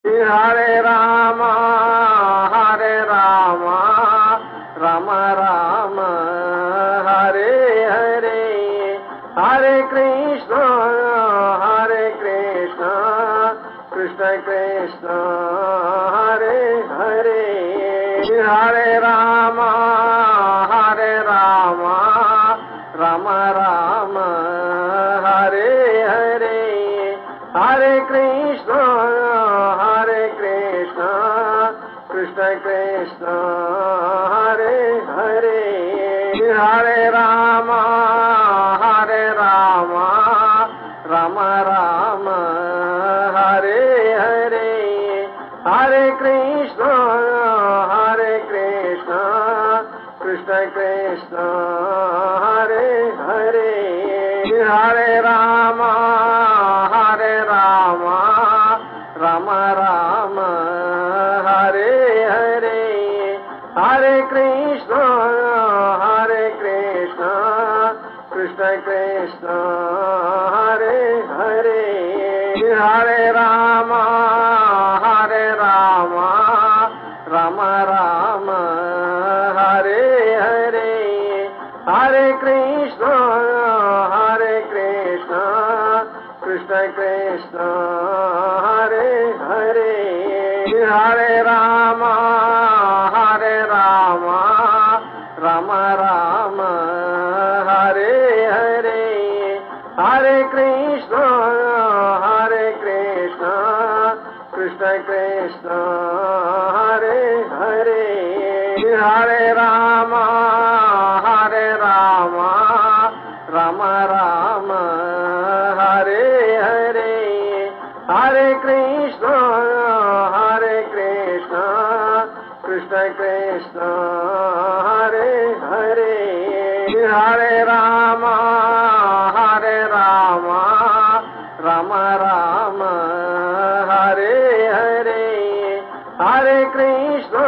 Hare Rama, Rama Rama, Hare Hare, Hare Krishna, Krishna Krishna, Hare Hare, Hare Rama, Rama Rama, Hare Hare, Hare Krishna, Krishna Krishna, Hare Hare, Hare Rama, Rama Rama, Hare Hare, Hare Krishna, Krishna Krishna, Hare Hare, Hare Rama, Rama Rama, Hare Hare, Hare Krishna, Krishna Krishna, Hare Hare, Hare Rama, Rama Rama, Hare Hare, Hare Krishna, Krishna Krishna, Hare Hare, Hare Rama, Rama Rama, Hare Hare, Hare Krishna, Krishna Krishna, Hare Hare, Hare Rama, Rama Rama, Hare Hare, Hare Krishna, Krishna Krishna, Hare Hare, Hare Rama, Rama Rama, Hare Hare, Hare Krishna,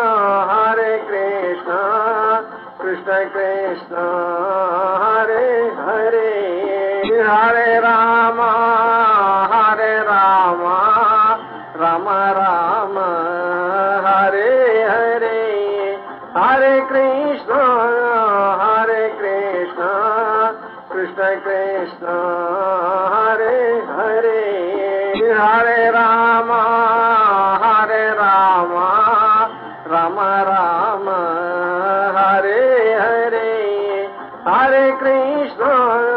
Krishna Krishna, Hare Hare, Hare Rama, Rama Rama, Hare Hare, Hare Krishna, Krishna Krishna, Hare Hare, Hare Rama, Rama Rama, Hare Hare, Hare Krishna,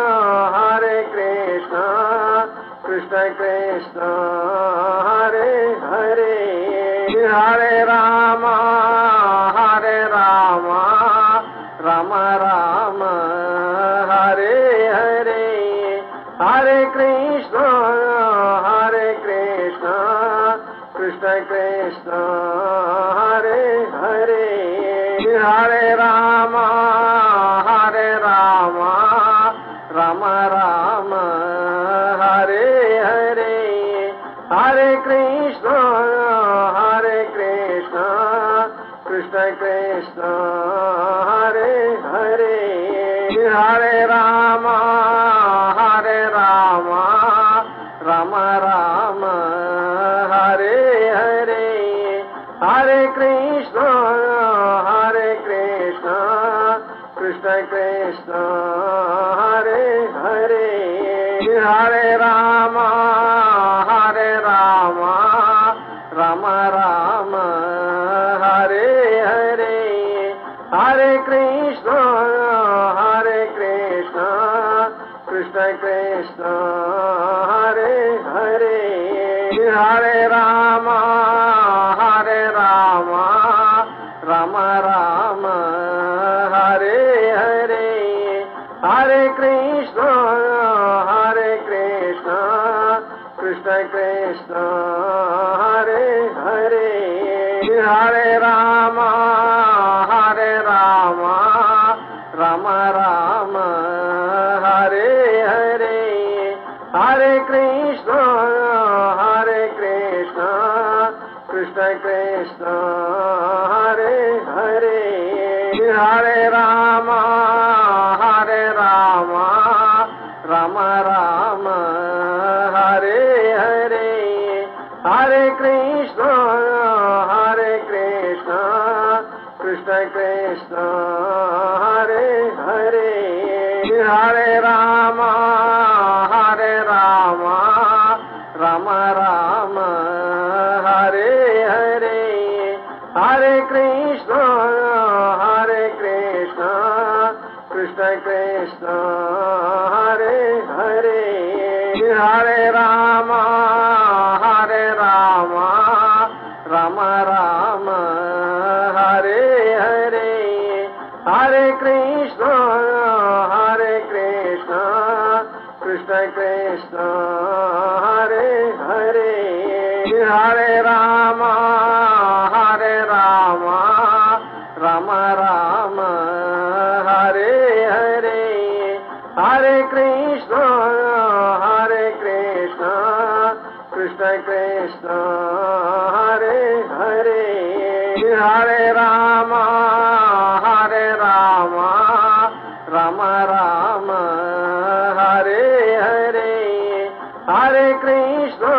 Krishna Krishna, Hare Hare, Hare Rama, Rama Rama, Hare Hare, Hare Krishna, Krishna Krishna, Hare Hare, Hare Rama, Rama Rama, Hare Hare, Hare Krishna, Krishna Krishna, Hare Hare, Hare Rama, Rama Rama, Hare Hare, Hare Krishna, Krishna Krishna, Hare Hare, Hare Rama, Rama Rama, Hare Hare, Hare Krishna, Krishna Krishna, Hare Hare, Hare Rama, Rama Rama, Hare Hare, Hare Krishna, Krishna Krishna, Hare Hare, Hare Rama, Rama Rama, Hare Hare, Hare Krishna, Krishna Krishna, Hare Hare, Hare Rama, Rama Rama, Hare Hare, Hare Krishna. Krishna, Hare Krishna, Krishna Krishna, Hare Hare, Hare Rama, Rama Rama, Hare Hare, Hare Krishna, Krishna Krishna, Hare Hare, Hare Rama, Rama Rama, Hare Hare, Hare Krishna, Krishna Krishna, Hare Hare, Hare Rama, Rama Rama, Hare Hare, Hare Krishna, Krishna Krishna, Hare Hare, Hare Rama, Rama Rama, Hare Hare, Hare Krishna,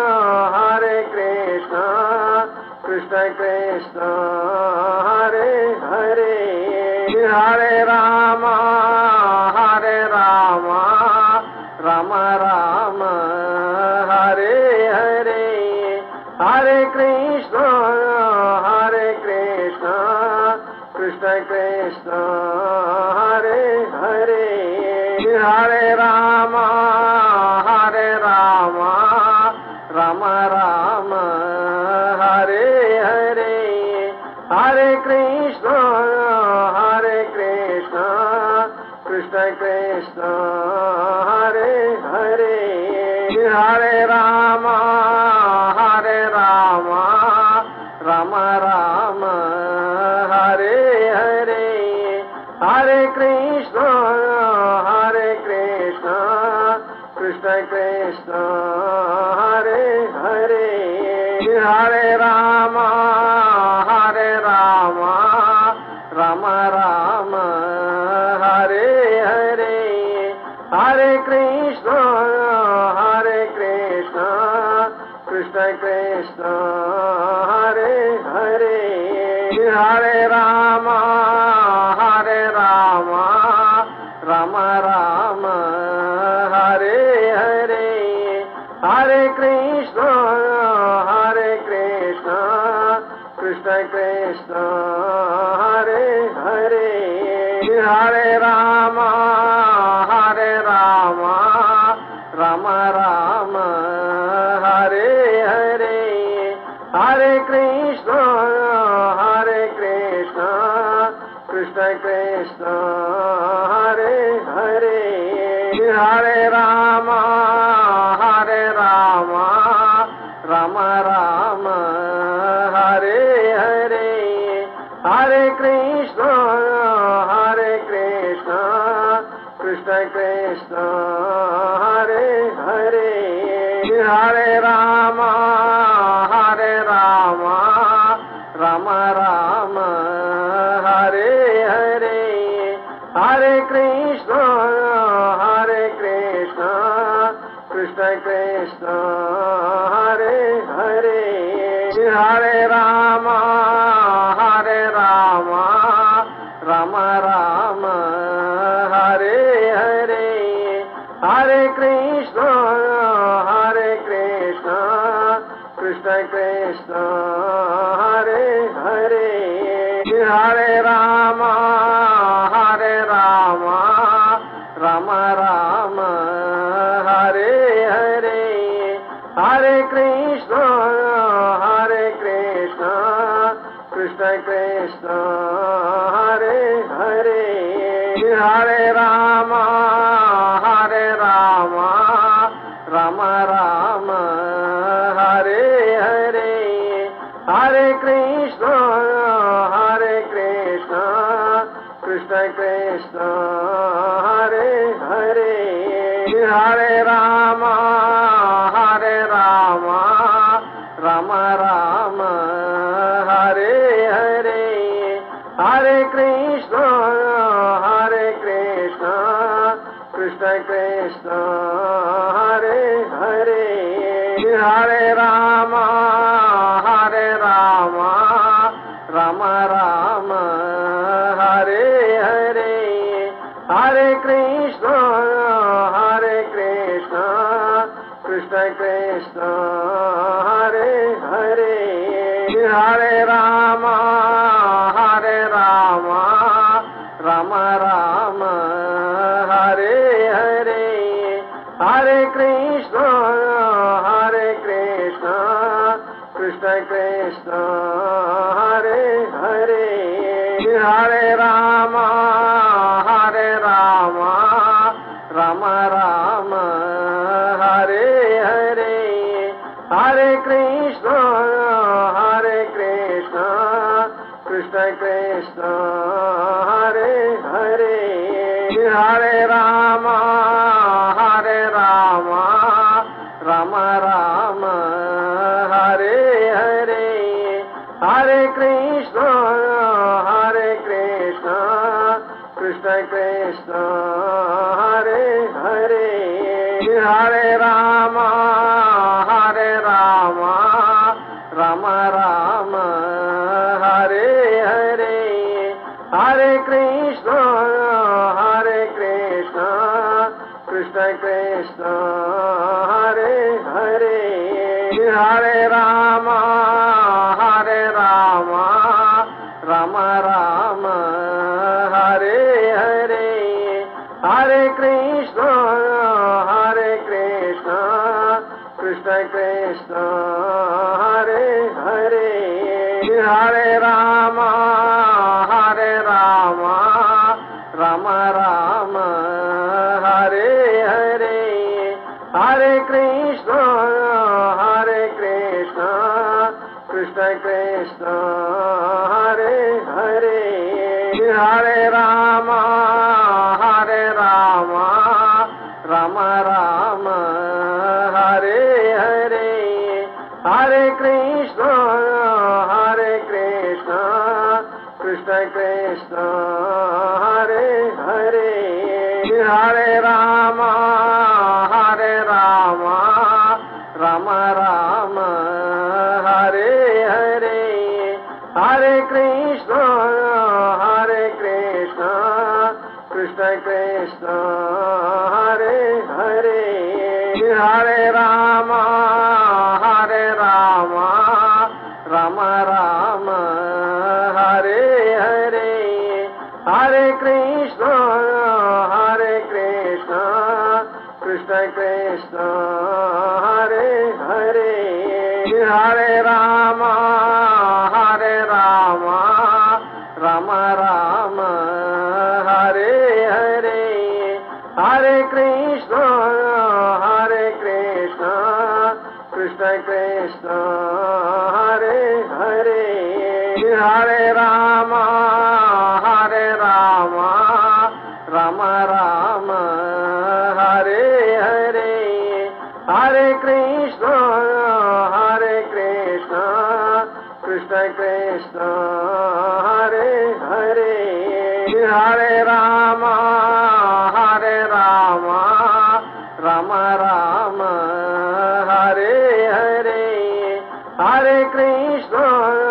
Krishna Krishna, Hare Hare, Hare Rama, Rama Rama, Hare Hare, Hare Krishna, Krishna Krishna, Hare Hare, Hare Rama, Rama Rama, Hare Hare, Hare Krishna, Krishna Krishna, Hare Hare, Hare Rama, Rama Rama, Hare Hare, Hare Krishna, Krishna Krishna, Hare Hare, Hare Rama, Rama Rama, Hare Hare, Hare Krishna, Krishna Krishna, Hare Hare, Hare Rama, Rama Rama, Hare Hare, Hare Krishna, Krishna Krishna, Hare Hare, Hare Rama, Rama Rama, Hare Hare, Hare Krishna, Krishna Krishna, Hare Hare, Hare Rama, Rama Rama, Hare Hare, Hare Krishna, Krishna Krishna, Hare Hare, Hare Rama, Rama Rama, Hare Hare, Hare Krishna, Krishna Krishna, Hare Hare, Hare Rama, Rama Rama, Hare Hare, Hare Krishna, Krishna Krishna, Hare Hare, Hare Rama, Rama Rama, Hare Hare, Hare Krishna, Krishna Krishna, Hare Hare, Hare Rama, Rama Rama, Hare Hare, Hare Krishna, Krishna Krishna, Hare Hare, Hare Rama, Rama Rama, Hare Hare, Hare Krishna, Krishna Krishna, Hare Hare, Hare Rama, Hare Rama, Rama Rama, Hare Hare, Hare Krishna, Krishna Krishna, Hare Hare, Hare Rama, Rama Rama, Hare Hare, Hare Krishna, Krishna Krishna, Hare Hare, Hare Rama, Rama Rama, Hare Hare, Hare Krishna, Krishna Krishna, Hare Hare, Hare Rama, Rama Rama, Hare Hare, Hare Krishna, Krishna Krishna, Hare Hare, Hare Rama, Rama Rama, Hare Hare, Hare Krishna, Krishna Krishna, Hare Hare, Hare Rama, Rama Rama, Hare Hare, Hare Krishna, Krishna Krishna, Hare Hare, Hare Rama, Rama Rama, Hare Hare, Hare Krishna, Krishna Krishna, Hare Hare, Hare Rama, Rama Rama, Hare Hare, Hare Krishna, Krishna Krishna, Hare Hare, Hare Rama, Rama Rama, Hare Hare, Hare Krishna, Krishna Krishna, Hare Hare, Hare Rama, Rama Rama, Hare Hare, Hare Krishna, Krishna Krishna, Hare Hare, Hare Rama, Rama Rama, Hare Hare, Hare Krishna, Krishna Krishna, Hare Hare, Hare Rama, Rama Rama, Hare Hare, Hare Krishna,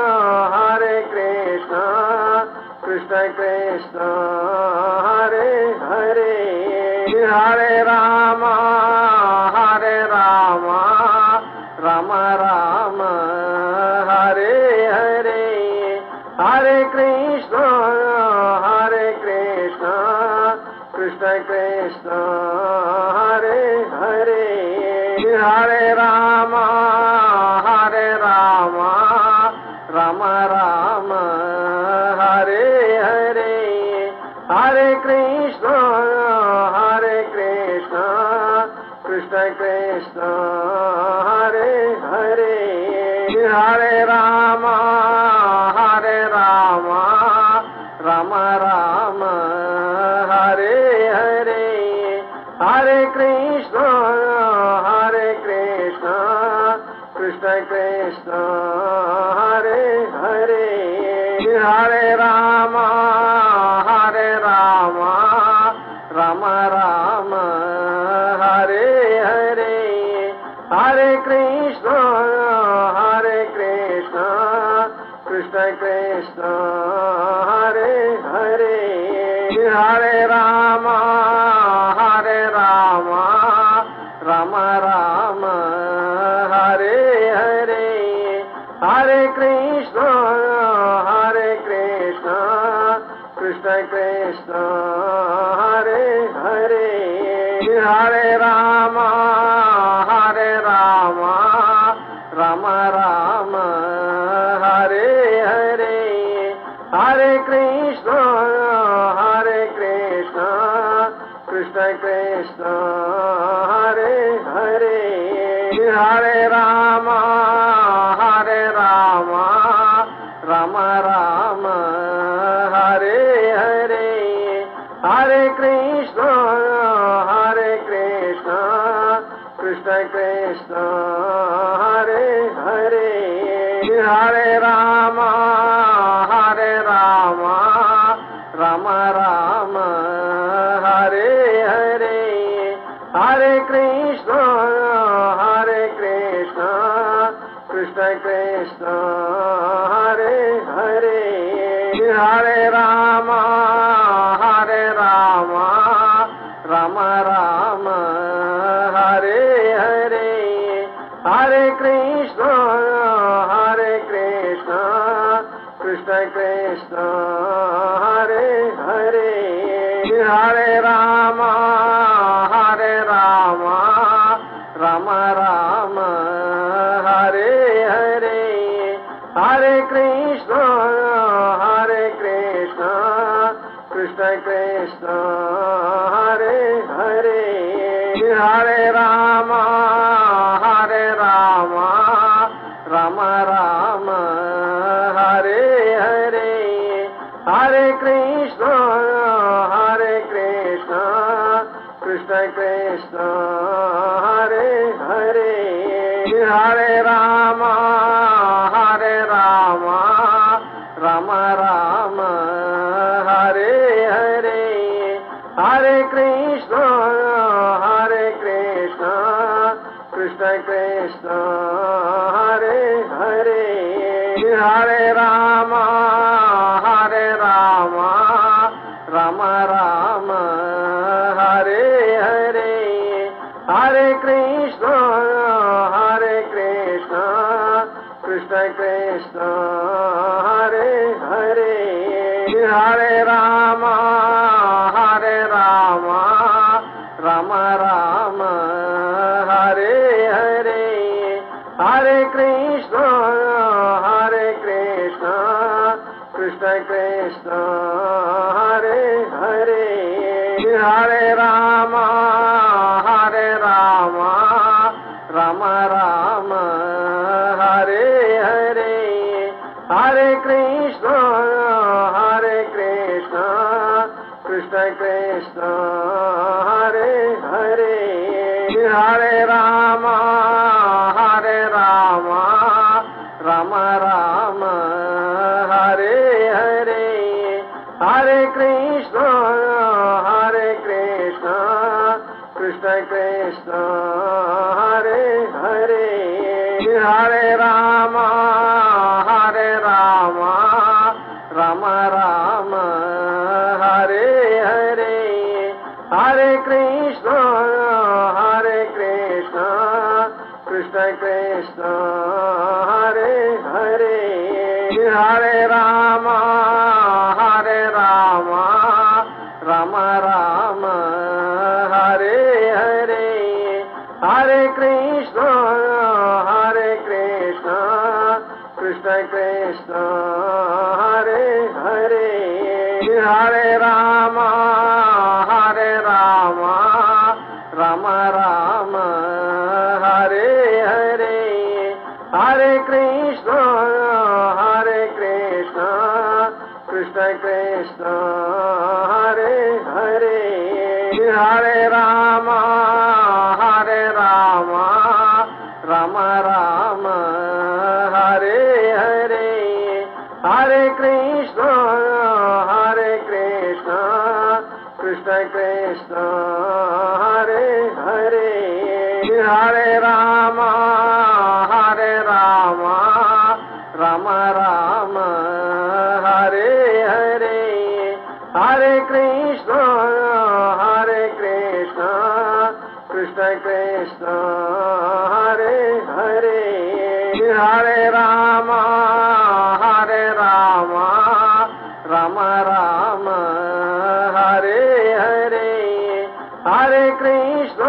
Krishna Krishna, Hare Hare, Hare Rama, Rama Rama, Hare Hare, Hare Krishna, Krishna Krishna, Hare Hare, Hare Rama, Rama Rama, Hare Hare, Hare Krishna, Krishna Krishna, Hare Hare, Hare Rama, Rama Rama, Hare Hare, Hare Krishna, Krishna Krishna, Hare Hare, Hare Rama, Rama Rama, Hare Hare, Hare Krishna, Krishna Krishna, Hare Hare, Hare Rama, Rama Rama, Hare Hare, Hare Krishna, Krishna Krishna, Hare Hare, Hare Rama, Rama Rama, Hare Hare, Hare Krishna, Krishna Krishna, Hare Hare, Hare Rama, Rama Rama, Hare Hare, Hare Krishna, Krishna Krishna, Hare Hare, Hare Rama, Rama Rama, Hare Hare, Hare Krishna, Krishna Krishna, Hare Hare, Hare Rama, Rama Rama, Hare Hare, Hare Krishna, Krishna Krishna, Hare Hare, Hare Rama, Rama Rama, Hare Hare, Hare Krishna, Krishna Krishna, Hare Hare, Hare Rama, Rama Rama, Hare Hare, Hare Krishna, Krishna Krishna, Hare Hare, Hare Rama, Rama Rama, Hare Hare, Hare Krishna, Krishna Krishna, Hare Hare, Hare Rama, Rama Rama, Hare Hare, Hare Krishna, Krishna Krishna, Hare Hare, Hare Rama, Rama Rama, Hare Hare, Hare Krishna, Krishna Krishna, Hare Hare, Hare Rama, Rama Rama, Hare Hare, Hare Krishna, Krishna Krishna, Hare Hare, Hare Rama, Rama Rama, Hare Hare, Hare Krishna, Krishna Krishna, Hare Hare, Hare Rama, Rama Rama, Hare Hare, Hare Krishna, Krishna Krishna, Hare Hare, Hare Rama, Rama Rama, Hare Hare, Hare Krishna, Krishna Krishna, Hare Hare, Hare Rama, Rama Rama, Hare Hare, Hare Krishna, Krishna Krishna, Hare Hare, Hare Rama, Rama Rama, Hare Hare, Hare Krishna, Krishna Krishna, Hare Hare, Hare Rama, Rama Rama, Hare Hare, Hare Krishna, Krishna Krishna, Hare Hare, Hare Ram Ram Ram Hare Hare Hare Krishna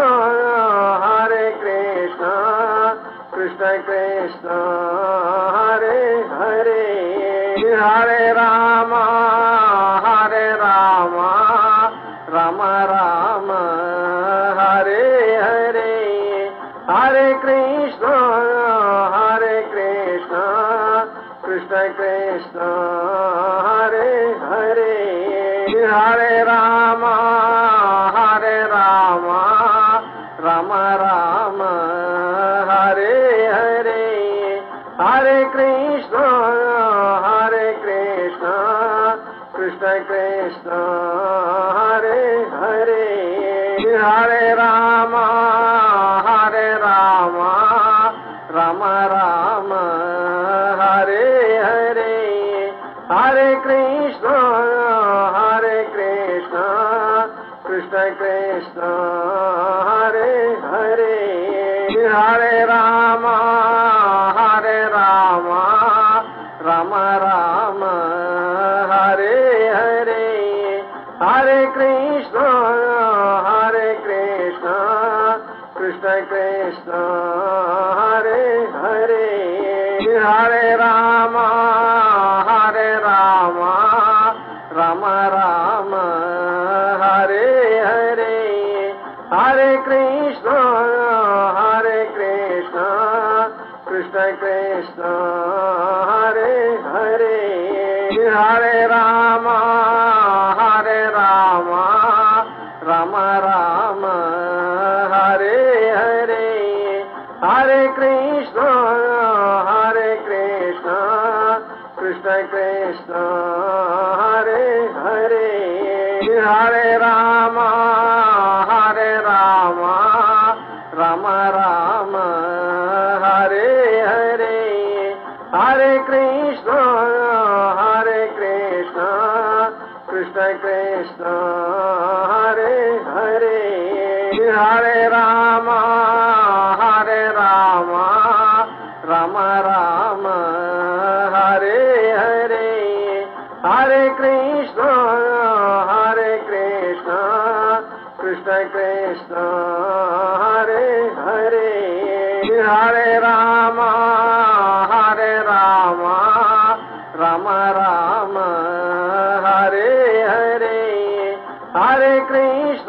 Krishna Krishna Hare Hare Hare Ram Ram Ram Hare Hare Hare Krishna Krishna Krishna Hare Hare Hare Ram Ram Ram Hare Hare Hare Krishna Krishna Krishna Hare Hare Hare Ram Ram Ram Hare Hare Hare Krishna Krishna Krishna Hare Hare Hare Ram Ram Ram Hare Hare Hare Krishna Krishna Krishna Hare Hare Hare Ram Ram Ram Hare Hare Hare Krishna Krishna Krishna Hare Hare Hare Ram Ram Ram Hare Hare Hare Krishna Krishna Krishna Hare Hare Hare Ram Ram Ram Hare Hare Hare Krishna Krishna Krishna Hare Hare Hare Ram Ram Ram Hare Hare Hare Krishna Krishna Krishna Hare Hare Hare Ram Ram Ram Hare Hare Hare Krishna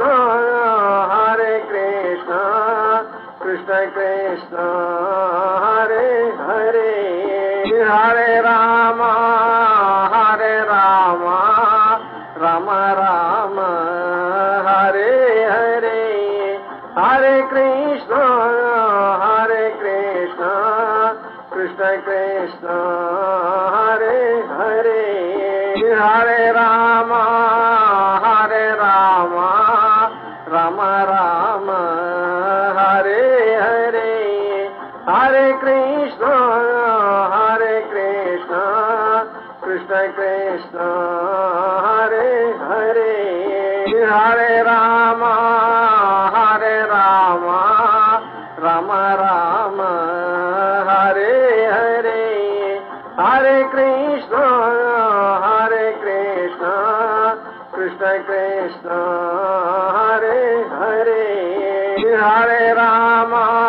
Krishna Krishna Hare Hare Hare Ram Ram Ram Hare Hare Hare Krishna Krishna Krishna Hare Hare Hare Ram Ram Ram Hare Hare Hare Krishna Krishna Krishna Hare Hare Hare Ram Ram Ram Hare Hare Hare Krishna Krishna Krishna Hare Hare Hare Ram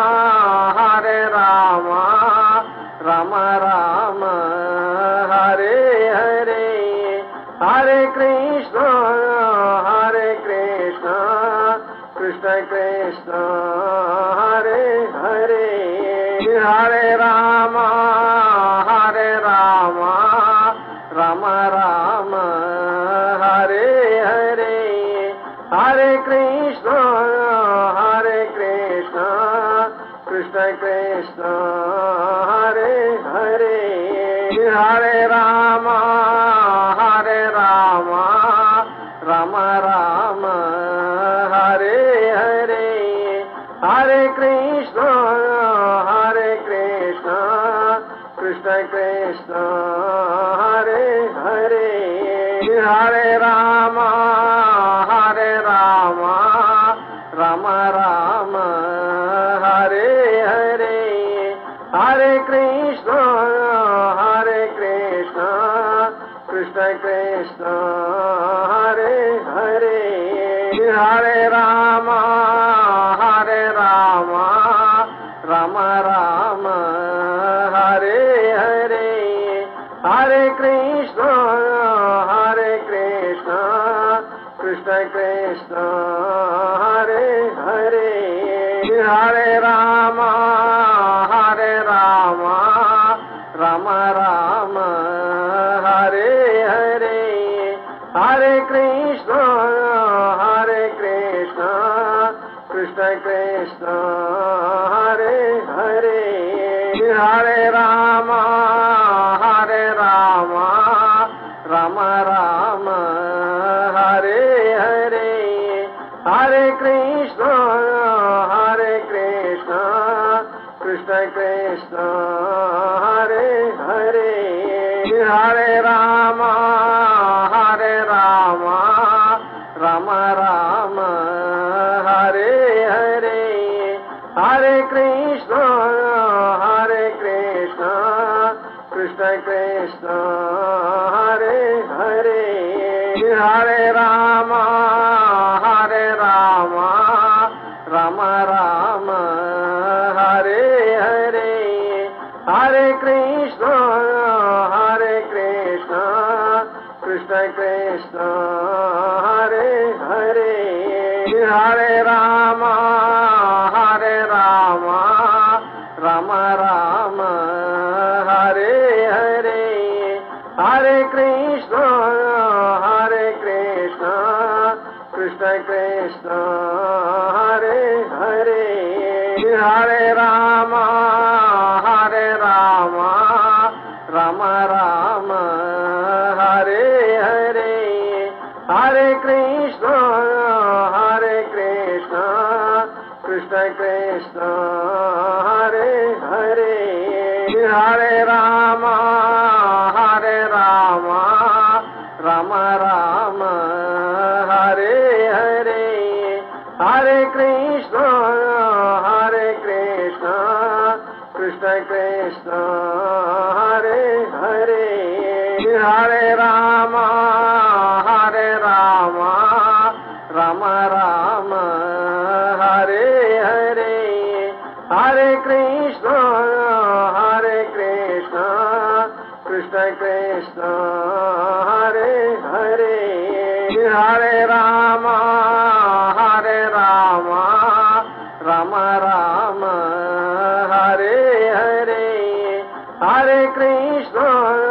Ram Ram Hare Hare Hare Krishna Krishna Krishna Hare Hare Hare Ram Ram Ram Hare Hare Hare Krishna Krishna Krishna Hare Hare Hare Ram Ram Ram Hare Hare Hare Krishna Krishna Krishna Hare Hare Hare Ram Ram Ram Hare Hare Hare Krishna Krishna Hare Hare Hare Rama Rama Rama Hare Hare Hare Krishna Krishna Krishna Hare Hare Hare Rama Rama Rama Hare Hare Hare Krishna Krishna Krishna Hare Hare Hare Rama Rama Rama Hare Hare Hare Krishna Krishna Krishna Hare Hare Hare Rama Rama Rama Hare Hare Hare Krishna Krishna Krishna Hare Hare Hare Rama Rama Rama Hare Hare Hare Krishna Krishna Krishna Hare Hare Hare Rama Rama Rama Hare Hare Hare Krishna Krishna Krishna Hare Hare Hare Rama Rama Rama Hare Hare Hare Krishna Krishna Krishna Hare Hare Hare Rama Rama Rama Hare Hare Hare Krishna Krishna Krishna Hare Hare Hare Rama Rama Rama Hare Hare Hare Krishna Krishna Krishna Hare Hare Hare Rama Rama Rama Hare Hare Hare Krishna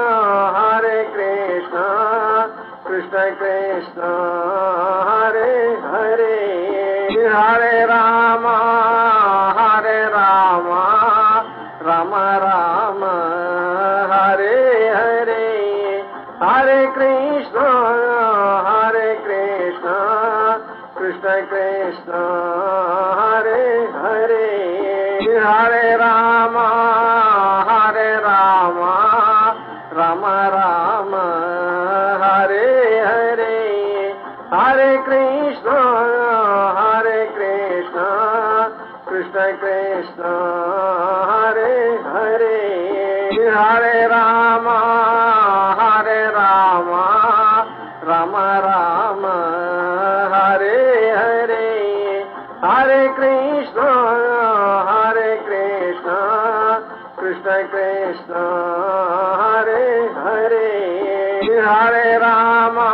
Krishna Krishna Hare Hare Hare Rama Rama Rama Hare Hare Hare Krishna Krishna Krishna Hare Hare Hare Rama Rama Rama Hare Hare Hare Krishna Krishna Krishna Hare Hare Hare Rama Rama Rama Hare Hare Hare Krishna Krishna Krishna Hare Hare Hare Rama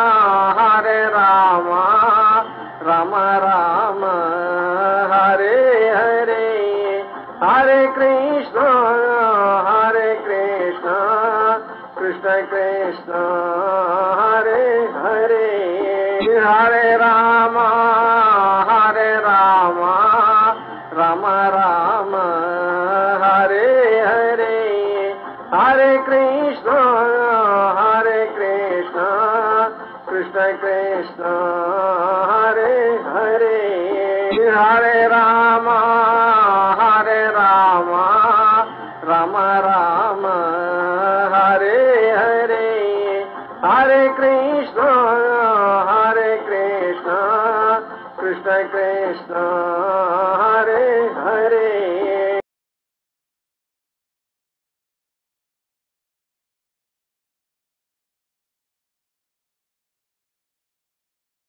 Rama Rama Hare Hare Hare Krishna Krishna Krishna Hare Hare Hare Rama Rama Rama Hare Hare Hare Krishna Krishna Krishna Hare Hare Hare Rama Rama Rama Hare Hare Hare Krishna Krishna Krishna